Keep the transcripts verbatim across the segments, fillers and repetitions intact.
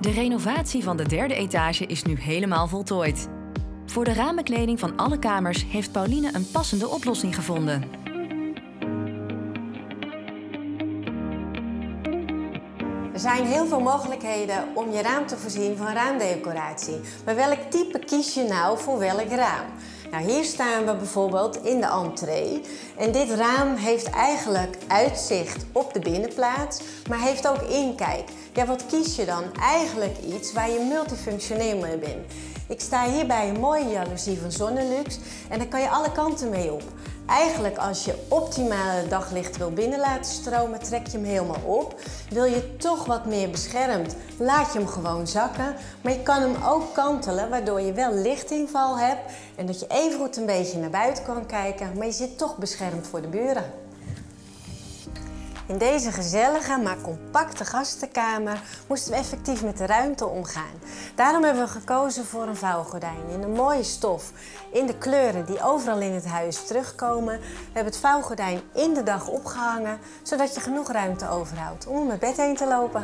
De renovatie van de derde etage is nu helemaal voltooid. Voor de ramenkleding van alle kamers heeft Pauline een passende oplossing gevonden. Er zijn heel veel mogelijkheden om je raam te voorzien van raamdecoratie. Maar welk type kies je nou voor welk raam? Nou, hier staan we bijvoorbeeld in de entree. En dit raam heeft eigenlijk uitzicht op de binnenplaats, maar heeft ook inkijk. Ja, wat kies je dan? Eigenlijk iets waar je multifunctioneel mee bent. Ik sta hier bij een mooie jaloezie van Zonnelux en daar kan je alle kanten mee op. Eigenlijk als je optimale daglicht wil binnen laten stromen, trek je hem helemaal op. Wil je toch wat meer beschermd, laat je hem gewoon zakken. Maar je kan hem ook kantelen, waardoor je wel lichtinval hebt en dat je evengoed een beetje naar buiten kan kijken, maar je zit toch beschermd voor de buren. In deze gezellige, maar compacte gastenkamer moesten we effectief met de ruimte omgaan. Daarom hebben we gekozen voor een vouwgordijn in een mooie stof, in de kleuren die overal in het huis terugkomen. We hebben het vouwgordijn in de dag opgehangen, zodat je genoeg ruimte overhoudt om om het bed heen te lopen.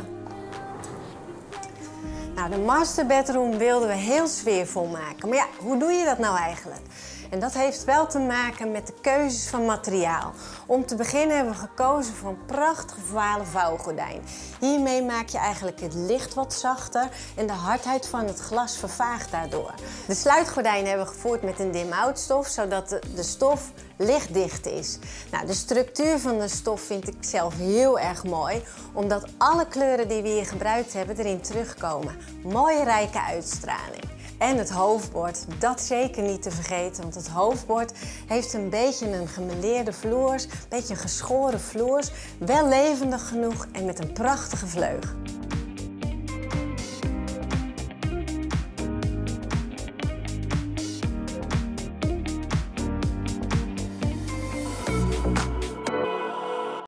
Nou, de master bedroom wilden we heel sfeervol maken. Maar ja, hoe doe je dat nou eigenlijk? En dat heeft wel te maken met de keuzes van materiaal. Om te beginnen hebben we gekozen voor een prachtig vervalen vouwgordijn. Hiermee maak je eigenlijk het licht wat zachter en de hardheid van het glas vervaagt daardoor. De sluitgordijnen hebben we gevoerd met een dim-out stof, zodat de, de stof lichtdicht is. Nou, de structuur van de stof vind ik zelf heel erg mooi, omdat alle kleuren die we hier gebruikt hebben erin terugkomen. Mooie rijke uitstraling. En het hoofdbord, dat zeker niet te vergeten, want het hoofdbord heeft een beetje een gemeleerde vloers, een beetje een geschoren vloers, wel levendig genoeg en met een prachtige vleug.